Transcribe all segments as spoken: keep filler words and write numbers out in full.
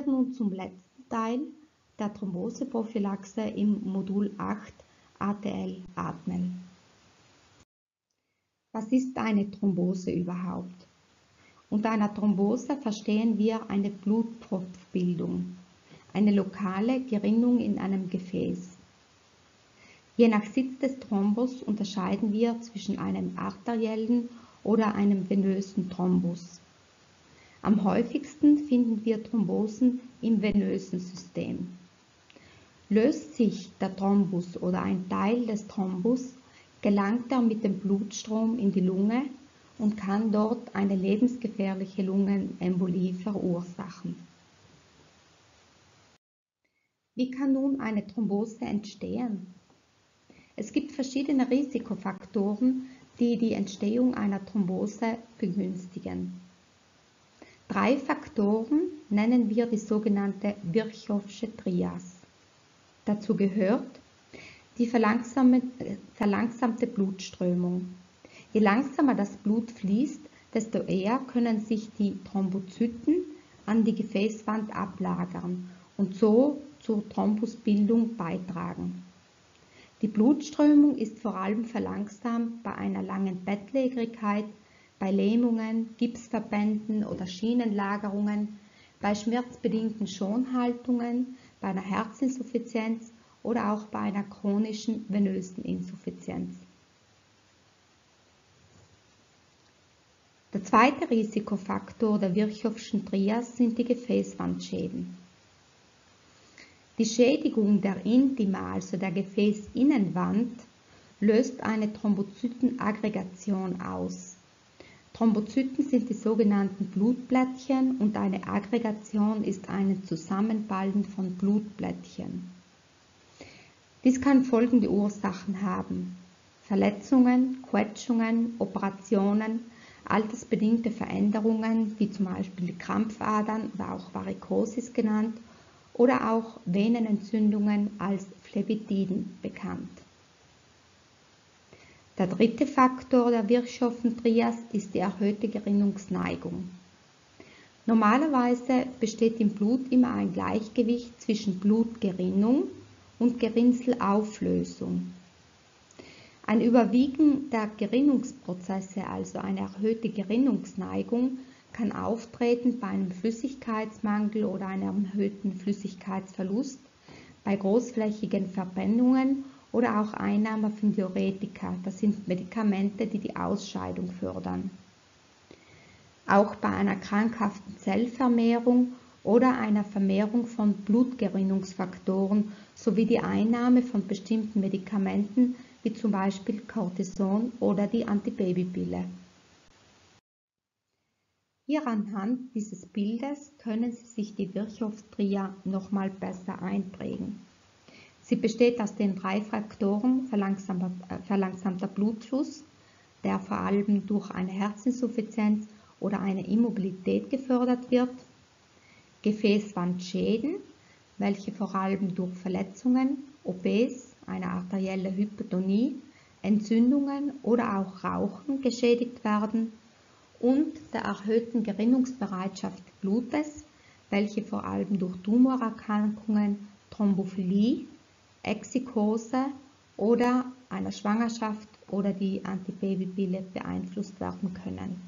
nun zum letzten Teil der Thromboseprophylaxe im Modul acht A T L Atmen. Was ist eine Thrombose überhaupt? Unter einer Thrombose verstehen wir eine Blutpropfbildung, eine lokale Gerinnung in einem Gefäß. Je nach Sitz des Thrombus unterscheiden wir zwischen einem arteriellen oder einem venösen Thrombus. Am häufigsten finden wir Thrombosen im venösen System. Löst sich der Thrombus oder ein Teil des Thrombus, gelangt er mit dem Blutstrom in die Lunge und kann dort eine lebensgefährliche Lungenembolie verursachen. Wie kann nun eine Thrombose entstehen? Es gibt verschiedene Risikofaktoren, die die Entstehung einer Thrombose begünstigen. Drei Faktoren nennen wir die sogenannte Virchowsche Trias. Dazu gehört die verlangsamte Blutströmung. Je langsamer das Blut fließt, desto eher können sich die Thrombozyten an die Gefäßwand ablagern und so zur Thrombusbildung beitragen. Die Blutströmung ist vor allem verlangsamt bei einer langen Bettlägerigkeit, bei Lähmungen, Gipsverbänden oder Schienenlagerungen, bei schmerzbedingten Schonhaltungen, bei einer Herzinsuffizienz oder auch bei einer chronischen venösen Insuffizienz. Der zweite Risikofaktor der Virchowschen Trias sind die Gefäßwandschäden. Die Schädigung der Intima, also der Gefäßinnenwand, löst eine Thrombozytenaggregation aus. Thrombozyten sind die sogenannten Blutplättchen und eine Aggregation ist ein Zusammenballen von Blutplättchen. Dies kann folgende Ursachen haben: Verletzungen, Quetschungen, Operationen, altersbedingte Veränderungen wie zum Beispiel Krampfadern oder auch Varikosis genannt oder auch Venenentzündungen als Phlebitiden bekannt. Der dritte Faktor der Virchowschen Trias ist die erhöhte Gerinnungsneigung. Normalerweise besteht im Blut immer ein Gleichgewicht zwischen Blutgerinnung und Gerinnselauflösung. Ein Überwiegen der Gerinnungsprozesse, also eine erhöhte Gerinnungsneigung, kann auftreten bei einem Flüssigkeitsmangel oder einem erhöhten Flüssigkeitsverlust, bei großflächigen Verbrennungen oder auch Einnahme von Diuretika, das sind Medikamente, die die Ausscheidung fördern. Auch bei einer krankhaften Zellvermehrung oder einer Vermehrung von Blutgerinnungsfaktoren sowie die Einnahme von bestimmten Medikamenten wie zum Beispiel Cortison oder die Antibabypille. Hier anhand dieses Bildes können Sie sich die Virchow-Tria nochmal besser einprägen. Sie besteht aus den drei Faktoren verlangsamter, äh, verlangsamter Blutfluss, der vor allem durch eine Herzinsuffizienz oder eine Immobilität gefördert wird, Gefäßwandschäden, welche vor allem durch Verletzungen, O Ps, eine arterielle Hypertonie, Entzündungen oder auch Rauchen geschädigt werden und der erhöhten Gerinnungsbereitschaft des Blutes, welche vor allem durch Tumorerkrankungen, Thrombophilie, Exikose oder einer Schwangerschaft oder die Antibabypille beeinflusst werden können.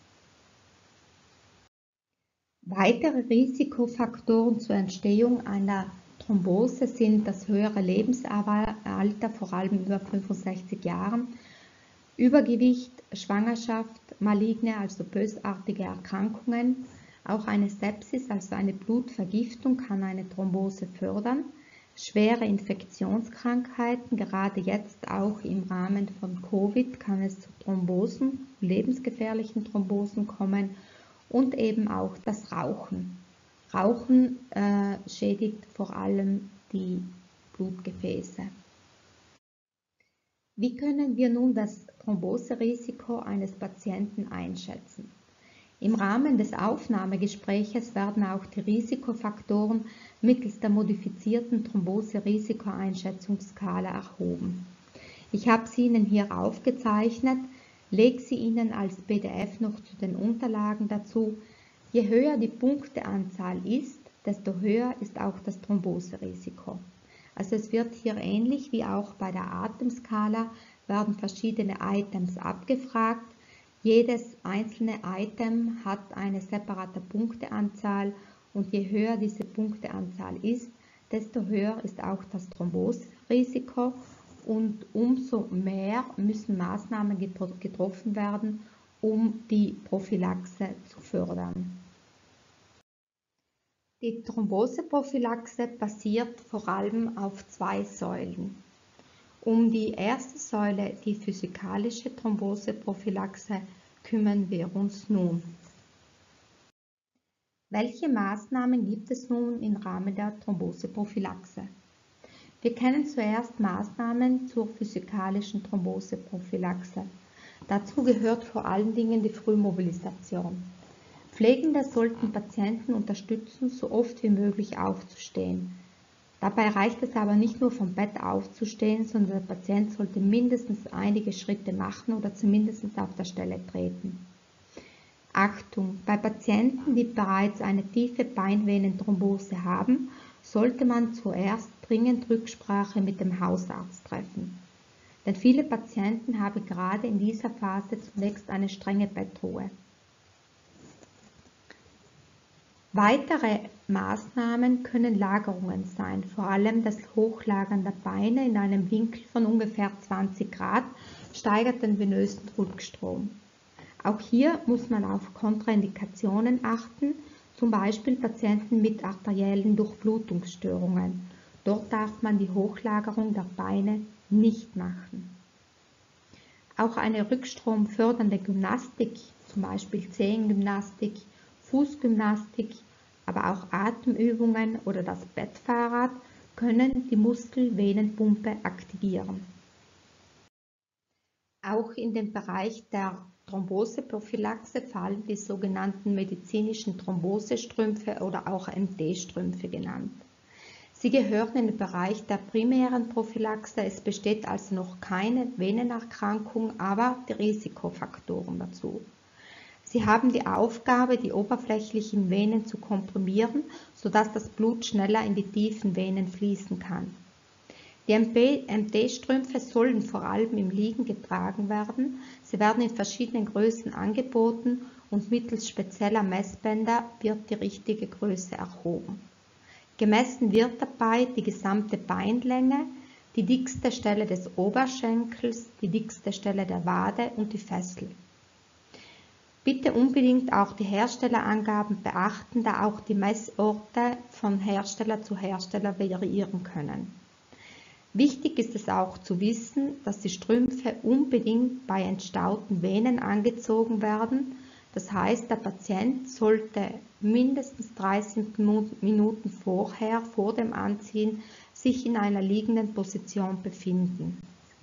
Weitere Risikofaktoren zur Entstehung einer Thrombose sind das höhere Lebensalter, vor allem über fünfundsechzig Jahren, Übergewicht, Schwangerschaft, maligne, also bösartige Erkrankungen, auch eine Sepsis, also eine Blutvergiftung, kann eine Thrombose fördern, schwere Infektionskrankheiten, gerade jetzt auch im Rahmen von Covid kann es zu Thrombosen, lebensgefährlichen Thrombosen kommen und eben auch das Rauchen. Rauchen äh, schädigt vor allem die Blutgefäße. Wie können wir nun das Thromboserisiko eines Patienten einschätzen? Im Rahmen des Aufnahmegespräches werden auch die Risikofaktoren mittels der modifizierten Thrombose-Risikoeinschätzungsskala erhoben. Ich habe sie Ihnen hier aufgezeichnet, lege sie Ihnen als P D F noch zu den Unterlagen dazu. Je höher die Punkteanzahl ist, desto höher ist auch das Thromboserisiko. Also es wird hier ähnlich wie auch bei der Atemskala, werden verschiedene Items abgefragt. Jedes einzelne Item hat eine separate Punkteanzahl und je höher diese Punkteanzahl ist, desto höher ist auch das Thromboserisiko und umso mehr müssen Maßnahmen getroffen werden, um die Prophylaxe zu fördern. Die Thromboseprophylaxe basiert vor allem auf zwei Säulen. Um die erste Säule, die physikalische Thromboseprophylaxe, kümmern wir uns nun. Welche Maßnahmen gibt es nun im Rahmen der Thromboseprophylaxe? Wir kennen zuerst Maßnahmen zur physikalischen Thromboseprophylaxe. Dazu gehört vor allen Dingen die Frühmobilisation. Pflegende sollten Patienten unterstützen, so oft wie möglich aufzustehen. Dabei reicht es aber nicht nur vom Bett aufzustehen, sondern der Patient sollte mindestens einige Schritte machen oder zumindest auf der Stelle treten. Achtung! Bei Patienten, die bereits eine tiefe Beinvenenthrombose haben, sollte man zuerst dringend Rücksprache mit dem Hausarzt treffen. Denn viele Patienten haben gerade in dieser Phase zunächst eine strenge Bettruhe. Weitere Maßnahmen können Lagerungen sein, vor allem das Hochlagern der Beine in einem Winkel von ungefähr zwanzig Grad steigert den venösen Rückstrom. Auch hier muss man auf Kontraindikationen achten, zum Beispiel Patienten mit arteriellen Durchblutungsstörungen. Dort darf man die Hochlagerung der Beine nicht machen. Auch eine rückstromfördernde Gymnastik, zum Beispiel Zehengymnastik, Fußgymnastik, aber auch Atemübungen oder das Bettfahrrad können die Muskelvenenpumpe aktivieren. Auch in den Bereich der Thromboseprophylaxe fallen die sogenannten medizinischen Thrombosestrümpfe oder auch M T-Strümpfe genannt. Sie gehören in den Bereich der primären Prophylaxe, es besteht also noch keine Venenerkrankung, aber die Risikofaktoren dazu. Sie haben die Aufgabe, die oberflächlichen Venen zu komprimieren, sodass das Blut schneller in die tiefen Venen fließen kann. Die M T-Strümpfe sollen vor allem im Liegen getragen werden. Sie werden in verschiedenen Größen angeboten und mittels spezieller Messbänder wird die richtige Größe erhoben. Gemessen wird dabei die gesamte Beinlänge, die dickste Stelle des Oberschenkels, die dickste Stelle der Wade und die Fessel. Bitte unbedingt auch die Herstellerangaben beachten, da auch die Messorte von Hersteller zu Hersteller variieren können. Wichtig ist es auch zu wissen, dass die Strümpfe unbedingt bei entstauten Venen angezogen werden. Das heißt, der Patient sollte mindestens dreißig Minuten vorher, vor dem Anziehen, sich in einer liegenden Position befinden.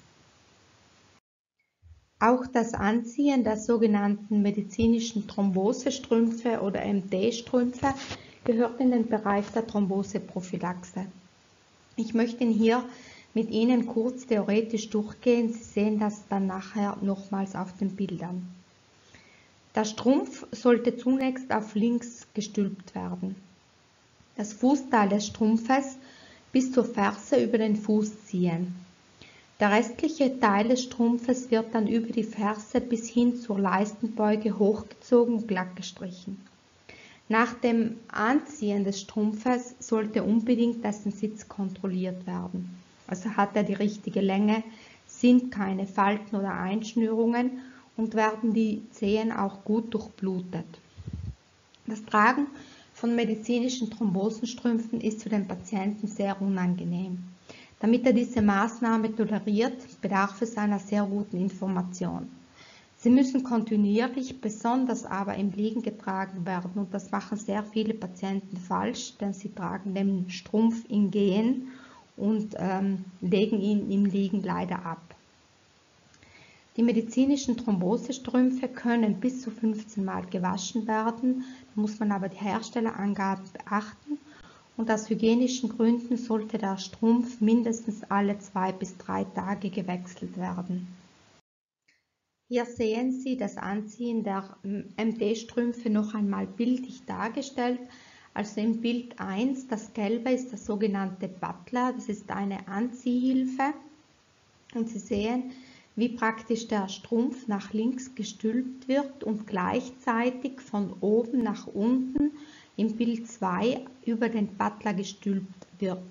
Auch das Anziehen der sogenannten medizinischen Thrombosestrümpfe oder M T-Strümpfe gehört in den Bereich der Thromboseprophylaxe. Ich möchte hier mit Ihnen kurz theoretisch durchgehen. Sie sehen das dann nachher nochmals auf den Bildern. Der Strumpf sollte zunächst auf links gestülpt werden. Das Fußteil des Strumpfes bis zur Ferse über den Fuß ziehen. Der restliche Teil des Strumpfes wird dann über die Ferse bis hin zur Leistenbeuge hochgezogen und glatt gestrichen. Nach dem Anziehen des Strumpfes sollte unbedingt dessen Sitz kontrolliert werden. Also hat er die richtige Länge, sind keine Falten oder Einschnürungen und werden die Zehen auch gut durchblutet. Das Tragen von medizinischen Thrombosenstrümpfen ist für den Patienten sehr unangenehm. Damit er diese Maßnahme toleriert, bedarf es einer sehr guten Information. Sie müssen kontinuierlich, besonders aber im Liegen getragen werden und das machen sehr viele Patienten falsch, denn sie tragen den Strumpf im Gehen und ähm, legen ihn im Liegen leider ab. Die medizinischen Thrombosestrümpfe können bis zu fünfzehn Mal gewaschen werden, da muss man aber die Herstellerangaben beachten. Und aus hygienischen Gründen sollte der Strumpf mindestens alle zwei bis drei Tage gewechselt werden. Hier sehen Sie das Anziehen der M T-Strümpfe noch einmal bildlich dargestellt. Also im Bild eins, das Gelbe ist der sogenannte Butler, das ist eine Anziehhilfe. Und Sie sehen, wie praktisch der Strumpf nach links gestülpt wird und gleichzeitig von oben nach unten im Bild zwei über den Butler gestülpt wird.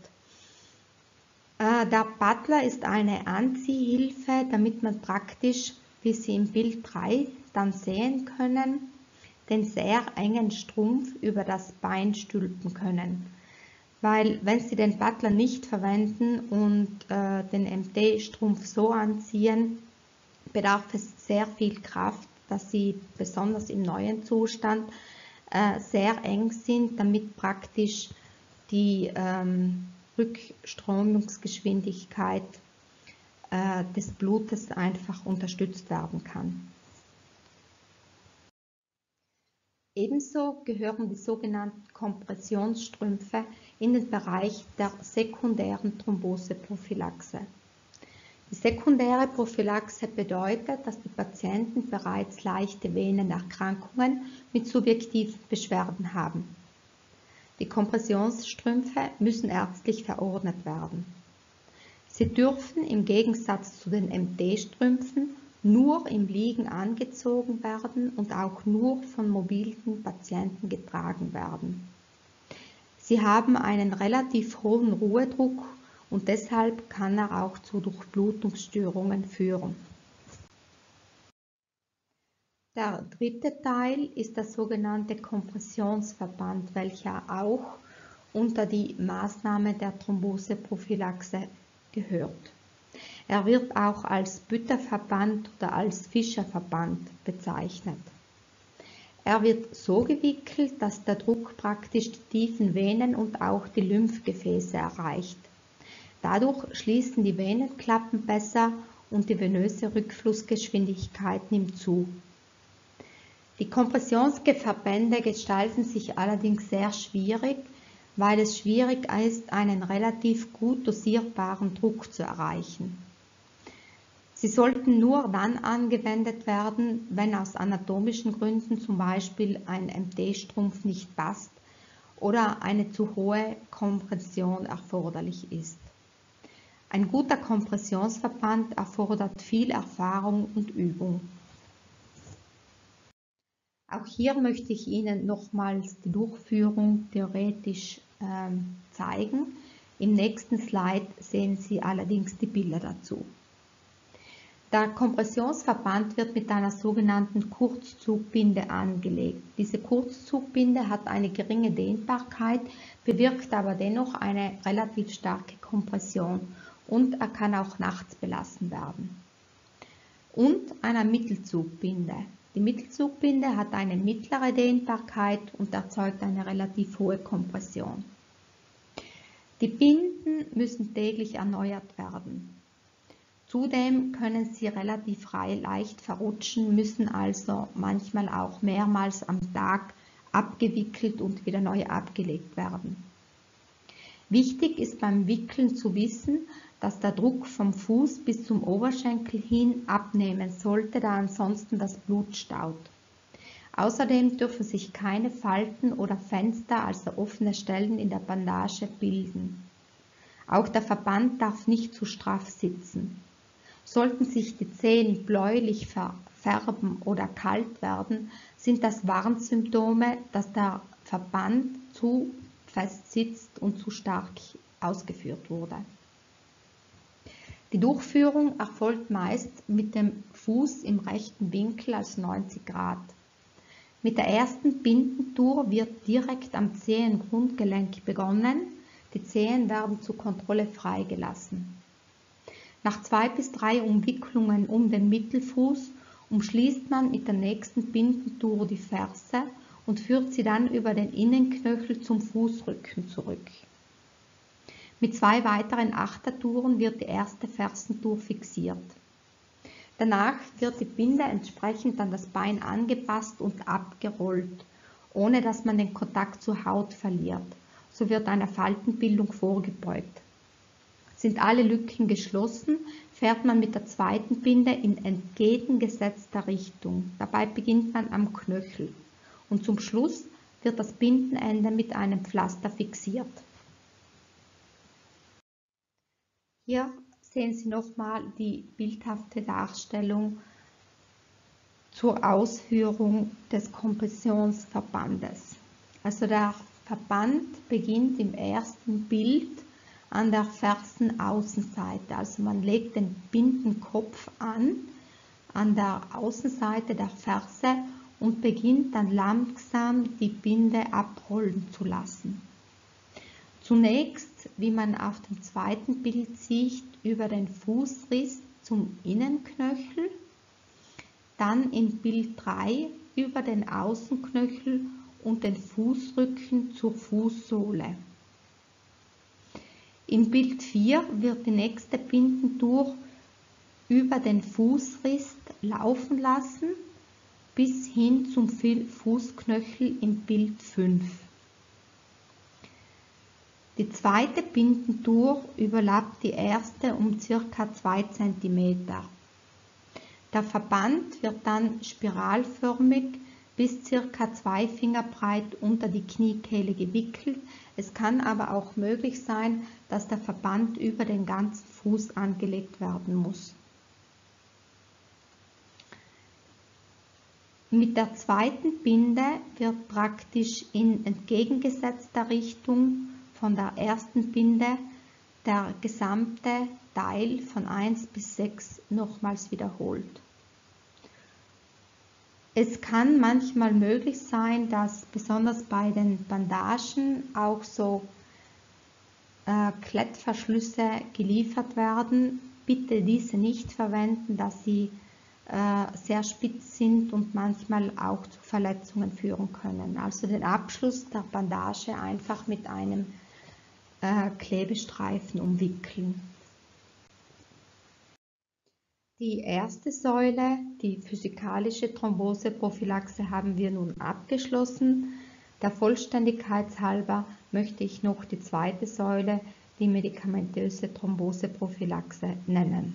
Der Butler ist eine Anziehhilfe, damit man praktisch, wie Sie im Bild drei dann sehen können, den sehr engen Strumpf über das Bein stülpen können. Weil wenn Sie den Butler nicht verwenden und äh, den M D-Strumpf so anziehen, bedarf es sehr viel Kraft, dass Sie besonders im neuen Zustand äh, sehr eng sind, damit praktisch die ähm, Rückströmungsgeschwindigkeit äh, des Blutes einfach unterstützt werden kann. Ebenso gehören die sogenannten Kompressionsstrümpfe in den Bereich der sekundären Thromboseprophylaxe. Die sekundäre Prophylaxe bedeutet, dass die Patienten bereits leichte Venenerkrankungen mit subjektiven Beschwerden haben. Die Kompressionsstrümpfe müssen ärztlich verordnet werden. Sie dürfen im Gegensatz zu den M D-Strümpfen nur im Liegen angezogen werden und auch nur von mobilen Patienten getragen werden. Sie haben einen relativ hohen Ruhedruck und deshalb kann er auch zu Durchblutungsstörungen führen. Der dritte Teil ist der sogenannte Kompressionsverband, welcher auch unter die Maßnahme der Thromboseprophylaxe gehört. Er wird auch als Bütterverband oder als Fischerverband bezeichnet. Er wird so gewickelt, dass der Druck praktisch die tiefen Venen und auch die Lymphgefäße erreicht. Dadurch schließen die Venenklappen besser und die venöse Rückflussgeschwindigkeit nimmt zu. Die Kompressionsverbände gestalten sich allerdings sehr schwierig, weil es schwierig ist, einen relativ gut dosierbaren Druck zu erreichen. Sie sollten nur dann angewendet werden, wenn aus anatomischen Gründen zum Beispiel ein M D-Strumpf nicht passt oder eine zu hohe Kompression erforderlich ist. Ein guter Kompressionsverband erfordert viel Erfahrung und Übung. Auch hier möchte ich Ihnen nochmals die Durchführung theoretisch ähm, zeigen. Im nächsten Slide sehen Sie allerdings die Bilder dazu. Der Kompressionsverband wird mit einer sogenannten Kurzzugbinde angelegt. Diese Kurzzugbinde hat eine geringe Dehnbarkeit, bewirkt aber dennoch eine relativ starke Kompression und er kann auch nachts belassen werden. Und einer Mittelzugbinde. Die Mittelzugbinde hat eine mittlere Dehnbarkeit und erzeugt eine relativ hohe Kompression. Die Binden müssen täglich erneuert werden. Zudem können sie relativ frei leicht verrutschen, müssen also manchmal auch mehrmals am Tag abgewickelt und wieder neu abgelegt werden. Wichtig ist beim Wickeln zu wissen, dass der Druck vom Fuß bis zum Oberschenkel hin abnehmen sollte, da ansonsten das Blut staut. Außerdem dürfen sich keine Falten oder Fenster, also offene Stellen in der Bandage bilden. Auch der Verband darf nicht zu straff sitzen. Sollten sich die Zehen bläulich färben oder kalt werden, sind das Warnsymptome, dass der Verband zu fest sitzt und zu stark ausgeführt wurde. Die Durchführung erfolgt meist mit dem Fuß im rechten Winkel als neunzig Grad. Mit der ersten Bindentour wird direkt am Zehengrundgelenk begonnen. Die Zehen werden zur Kontrolle freigelassen. Nach zwei bis drei Umwicklungen um den Mittelfuß umschließt man mit der nächsten Bindentour die Ferse und führt sie dann über den Innenknöchel zum Fußrücken zurück. Mit zwei weiteren Achtertouren wird die erste Fersentour fixiert. Danach wird die Binde entsprechend an das Bein angepasst und abgerollt, ohne dass man den Kontakt zur Haut verliert. So wird einer Faltenbildung vorgebeugt. Sind alle Lücken geschlossen, fährt man mit der zweiten Binde in entgegengesetzter Richtung. Dabei beginnt man am Knöchel und zum Schluss wird das Bindenende mit einem Pflaster fixiert. Hier sehen Sie nochmal die bildhafte Darstellung zur Ausführung des Kompressionsverbandes. Also der Verband beginnt im ersten Bild an der Fersenaußenseite. Also man legt den Bindenkopf an, an der Außenseite der Ferse und beginnt dann langsam die Binde abrollen zu lassen. Zunächst, wie man auf dem zweiten Bild sieht, über den Fußriss zum Innenknöchel, dann in Bild drei über den Außenknöchel und den Fußrücken zur Fußsohle. In Bild vier wird die nächste Bindentour über den Fußriss laufen lassen bis hin zum Fußknöchel in Bild fünf. Die zweite Bindentour überlappt die erste um ca. zwei Zentimeter. Der Verband wird dann spiralförmig bis ca. zwei Finger breit unter die Kniekehle gewickelt. Es kann aber auch möglich sein, dass der Verband über den ganzen Fuß angelegt werden muss. Mit der zweiten Binde wird praktisch in entgegengesetzter Richtung von der ersten Binde der gesamte Teil von eins bis sechs nochmals wiederholt. Es kann manchmal möglich sein, dass besonders bei den Bandagen auch so äh, Klettverschlüsse geliefert werden. Bitte diese nicht verwenden, da sie äh, sehr spitz sind und manchmal auch zu Verletzungen führen können. Also den Abschluss der Bandage einfach mit einem äh, Klebestreifen umwickeln. Die erste Säule, die physikalische Thromboseprophylaxe, haben wir nun abgeschlossen. Der Vollständigkeit halber möchte ich noch die zweite Säule, die medikamentöse Thromboseprophylaxe, nennen.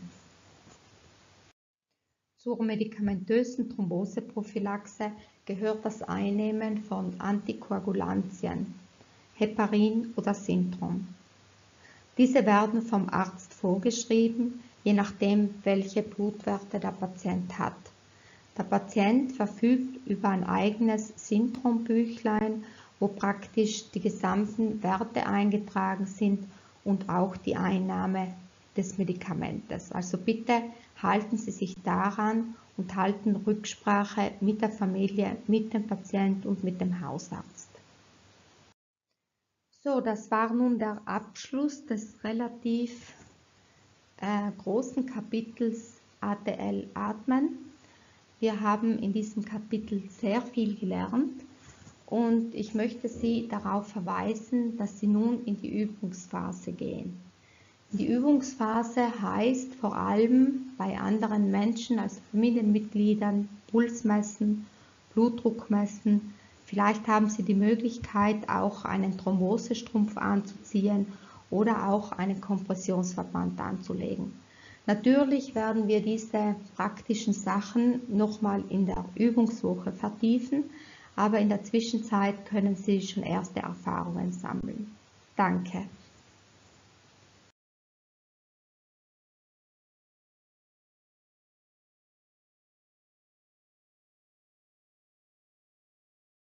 Zur medikamentösen Thromboseprophylaxe gehört das Einnehmen von Antikoagulantien, Heparin oder Sintrom. Diese werden vom Arzt vorgeschrieben, je nachdem, welche Blutwerte der Patient hat. Der Patient verfügt über ein eigenes Sintrom-Büchlein, wo praktisch die gesamten Werte eingetragen sind und auch die Einnahme des Medikamentes. Also bitte halten Sie sich daran und halten Rücksprache mit der Familie, mit dem Patient und mit dem Hausarzt. So, das war nun der Abschluss des relativ äh, großen Kapitels A T L Atmen. Wir haben in diesem Kapitel sehr viel gelernt und ich möchte Sie darauf verweisen, dass Sie nun in die Übungsphase gehen. Die Übungsphase heißt vor allem bei anderen Menschen, also Familienmitgliedern, Puls messen, Blutdruck messen. Vielleicht haben Sie die Möglichkeit, auch einen Thrombosestrumpf anzuziehen oder auch einen Kompressionsverband anzulegen. Natürlich werden wir diese praktischen Sachen nochmal in der Übungswoche vertiefen, aber in der Zwischenzeit können Sie schon erste Erfahrungen sammeln. Danke.